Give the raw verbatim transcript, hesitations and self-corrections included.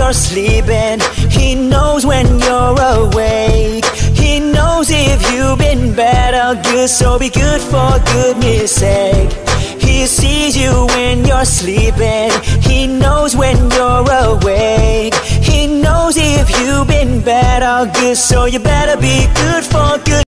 you're sleeping. He knows when you're awake. He knows if you've been bad or good, so be good for goodness sake. He sees you when you're sleeping. He knows when you're awake. He knows if you've been bad or good, so you better be good for good.